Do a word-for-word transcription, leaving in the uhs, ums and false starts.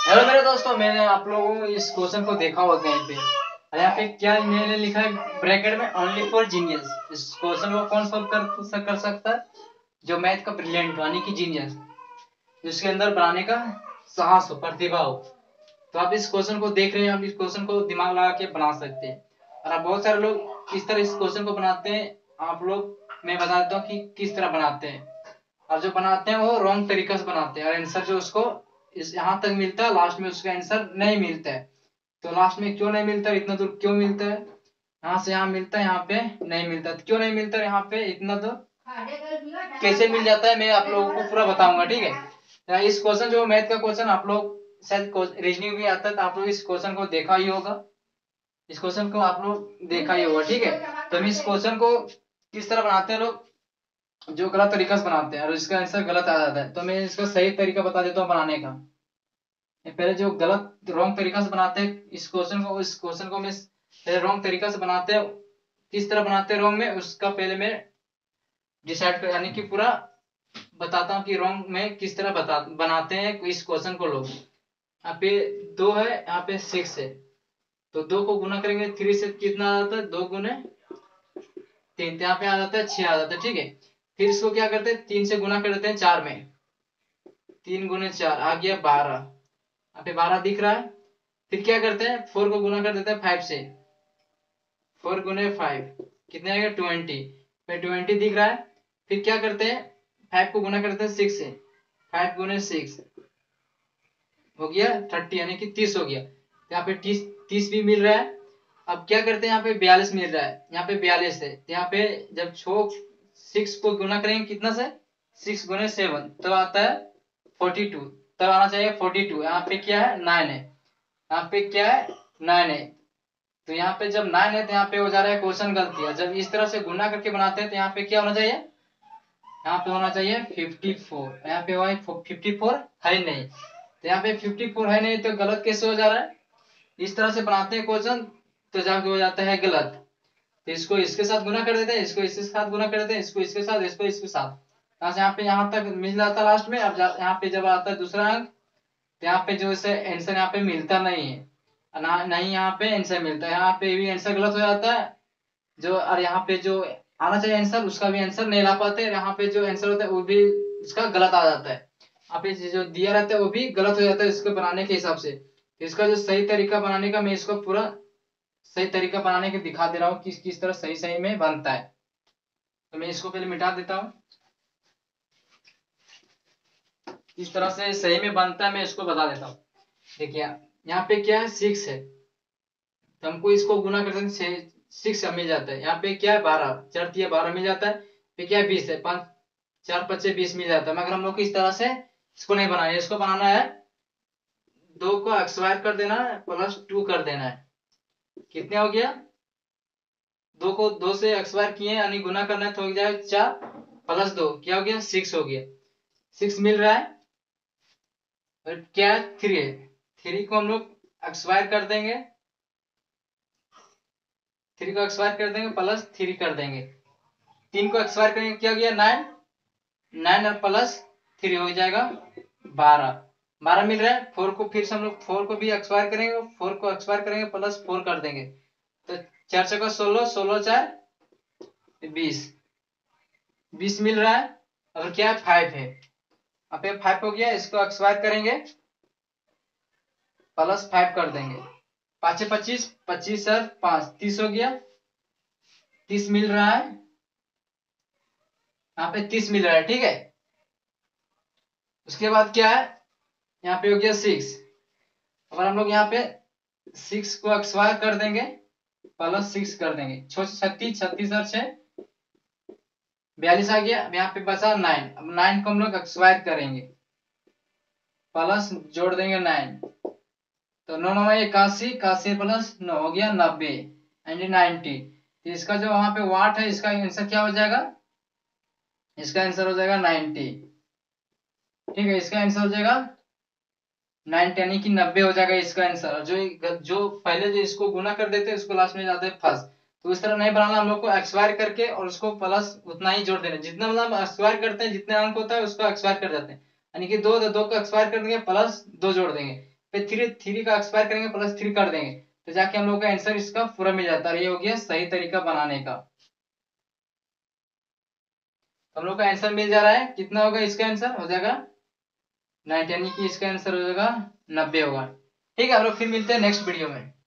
Hello मेरे दोस्तों, मैंने आप लोगों को इस क्वेश्चन को देखा होगा कहीं पे। और यहाँ पे क्या मैंने लिखा है ब्रैकेट में, ओनली फॉर जीनियस। इस क्वेश्चन को कौन सॉल्व कर कर सकता है? जो मैथ का ब्रिलियंट यानी कि जीनियस, जिसके अंदर बनाने का साहस हो, प्रतिभा हो। तो आप इस क्वेश्चन को देख रहे हैं, आप इस क्वेश्चन को दिमाग लगा के बना सकते हैं। और आप बहुत सारे लोग इस तरह इस क्वेश्चन को बनाते हैं। आप लोग मैं बता देता हूँ कि किस तरह बनाते हैं। और जो बनाते हैं वो रॉन्ग तरीका से बनाते हैं, और आंसर जो उसको इस यहाँ तक मिलता है, लास्ट में उसका आंसर नहीं मिलता है। तो लास्ट में क्यों नहीं मिलता है, इतना दूर क्यों मिलता है? यहाँ से यहाँ मिलता है, यहाँ पे नहीं मिलता। तो क्यों नहीं मिलता है यहाँ पे इतना दूर, कैसे मिल जाता है, मैं आप लोगों को पूरा बताऊंगा, ठीक है। इस क्वेश्चन जो मैथ का क्वेश्चन आप लोग शायद रीजनिंग भी आता है, तो आप लोग इस क्वेश्चन को देखा ही होगा। इस क्वेश्चन को आप लोग देखा ही होगा, ठीक है। तो हम इस क्वेश्चन को किस तरह बनाते हैं लोग, जो गलत तरीका से बनाते हैं और इसका आंसर गलत आ जाता है। तो मैं इसका सही तरीका बता देता हूँ बनाने का। पहले जो गलत रॉन्ग तरीका से बनाते हैं इस क्वेश्चन को, इस क्वेश्चन को मैं पहले रॉन्ग तरीका से बनाते हैं। किस तरह बनाते हैं रॉन्ग में, उसका पहले मैं डिसाइड कर यानी कि पूरा बताता हूँ कि रॉन्ग में किस तरह बता बनाते हैं इस क्वेश्चन को लोग। यहाँ पे दो है, यहाँ पे सिक्स है। तो दो को गुना करेंगे थ्री से, कितना आ जाता है? दो गुने तीन, यहाँ पे आ जाता है छह आ जाता है, ठीक है। फिर इसको क्या करते हैं, तीन से गुना कर देते हैं चार में। तीन गुने चार आ गया बारह, यहाँ पे बारह दिख रहा है। फिर क्या करते हैं, फोर को गुना कर देते हैं फाइव से। फोर गुने फाइव कितने आएगा? ट्वेंटी। फिर ट्वेंटी दिख रहा है। फिर क्या करते हैं, फाइव को गुना करते हैं सिक्स से। फाइव गुने सिक्स हो गया थर्टी, यानी कि तीस हो गया। यहाँ पे तीस तीस भी मिल रहा है। अब क्या करते हैं, यहाँ पे बयालीस मिल रहा है, यहाँ पे बयालीस है। यहाँ पे जब छो सिक्स को गुना करेंगे कितना से, सिक्स गुने सेवन, तो आता है फोर्टी टू। तब आना चाहिए फोर्टी टू। यहाँ पे क्या है, नाइन है। यहाँ पे क्या है, नाइन है। तो यहाँ पे जब नाइन है तो यहाँ पे हो जा रहा है क्वेश्चन गलती है। जब इस तरह से गुना करके बनाते हैं तो यहाँ पे क्या होना चाहिए, यहाँ पे होना चाहिए फिफ्टी फोर। यहाँ पे हुआ फिफ्टी फोर है नहीं, तो यहाँ पे फिफ्टी फोर है नहीं, तो गलत कैसे हो जा रहा है? इस तरह से बनाते हैं क्वेश्चन तो जाके हो जाता है गलत। तो इसको इसके साथ गुना कर देते हैं, इसको इसके साथ गुना कर देते हैं, इसको इसके साथ, इसको इसके साथ। यहाँ से यहाँ पे यहाँ तक मिल जाता है लास्ट में। अब यहाँ पे जब आता है दूसरा अंक, तो यहाँ पे जो इसे आंसर यहाँ पे मिलता नहीं है ना, नहीं यहाँ पे आंसर मिलता है। यहाँ पे भी आंसर गलत हो जाता है। जो और यहाँ पे जो आना चाहिए आंसर, उसका भी आंसर नहीं ला पाते। यहाँ पे जो आंसर होता है वो भी उसका गलत आ जाता है। यहाँ पे जो दिया रहता है वो भी गलत हो जाता है इसको बनाने के हिसाब से। तो इसका जो सही तरीका बनाने का, मैं इसको पूरा सही तरीका बनाने के दिखा दे रहा हूँ किस किस तरह सही सही में बनता है। तो मैं इसको पहले मिटा देता हूँ। किस तरह से सही में बनता है मैं इसको बता देता हूँ। देखिए यहाँ पे क्या है, सिक्स है, तो हमको इसको गुना करते हैं सिक्स मिल जाता है। यहाँ पे क्या है, बारह, चार दिया बारह मिल जाता है। फिर क्या है, बीस है, पाँच चार पच्चे बीस मिल जाता है। मगर हम लोग को इस तरह से इसको नहीं बनाना है। इसको बनाना है, दो को एक्सवायर कर देना है, प्लस टू कर देना है। कितने हो गया, दो को दो से एक्सवायर किए यानी गुना करना है, तो हो जाए चार, प्लस दो क्या हो गया, सिक्स हो गया। सिक्स मिल रहा है। और क्या है, थ्री है। थ्री को हम लोग एक्सवायर कर देंगे, थ्री को एक्सवायर कर देंगे, प्लस थ्री कर देंगे। तीन को एक्सवायर करेंगे, क्या हो गया, नाइन। नाइन और प्लस थ्री हो जाएगा बारह। बारह मिल रहा है। फोर को फिर से हम लोग फोर को भी एक्सवायर करेंगे, फोर को एक्सवायर करेंगे, प्लस फोर कर देंगे। तो चार से का सोलह, सोलह चार बीस, बीस मिल रहा है। और क्या है, फाइव है। अब ये फाइव हो गया, इसको एक्सवायर करेंगे, प्लस फाइव कर देंगे। पाँच पच्चीस, पच्चीस सर पांच, तीस हो गया। तीस मिल रहा है, यहाँ पे तीस मिल रहा है, ठीक है। उसके बाद क्या है, यहाँ पे हो गया सिक्स। अगर हम लोग यहाँ पे सिक्स को एक्सवायर कर देंगे, प्लस सिक्स कर देंगे, छत्तीस, छत्तीस और छह बयालीस आ गया। अब यहाँ पे बचा नाइन। अब नाइन को हम लोग एक्सवायर करेंगे, प्लस जोड़ देंगे नाइन, तो नौ नौ इक्यासी, इक्यासी प्लस नौ हो गया नब्बे, यानी नाइनटी। तो इसका जो वहां पे वाट है, इसका आंसर क्या हो जाएगा, इसका आंसर हो जाएगा नाइनटी, ठीक है। इसका आंसर हो जाएगा नाइनटी, यानी कि नब्बे हो जाएगा इसका आंसर। जो जो पहले जो इसको गुना कर देते हैं उसको लास्ट में जाते हैं फर्स्ट। तो इस तरह नहीं बनाना, हम लोग को एक्सवायर करके और उसको प्लस उतना ही जोड़ देना। जितना मतलब एक्सवायर करते हैं, जितने अंक होता है उसको एक्सवायर कर देते हैं, यानी कि दो दो को एक्सवायर कर देंगे, प्लस दो जोड़ देंगे। फिर थ्री थ्री का एक्सपायर करेंगे प्लस थ्री कर देंगे तो जाके हम लोग का आंसर इसका पूरा मिल जाता है। ये हो गया सही तरीका बनाने का। हम लोग का आंसर मिल जा रहा है, कितना होगा इसका आंसर हो जाएगा नाइनटी, यानी कि इसका आंसर हो जाएगा नब्बे होगा। ठीक है, हम लोग फिर मिलते हैं नेक्स्ट वीडियो में।